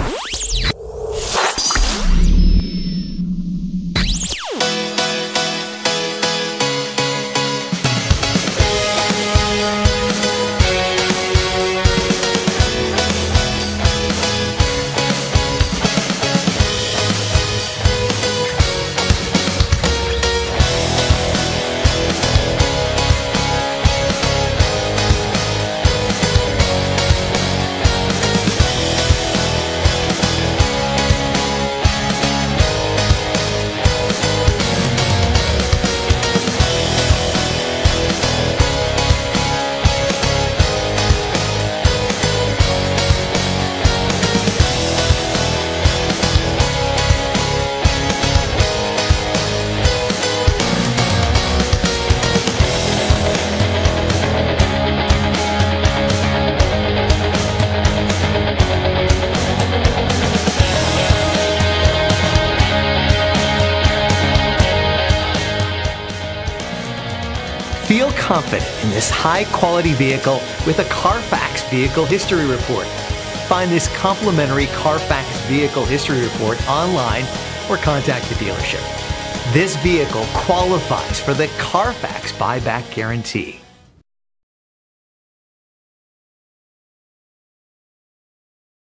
Feel confident in this high-quality vehicle with a Carfax Vehicle History Report. Find this complimentary Carfax Vehicle History Report online or contact the dealership. This vehicle qualifies for the Carfax Buyback Guarantee.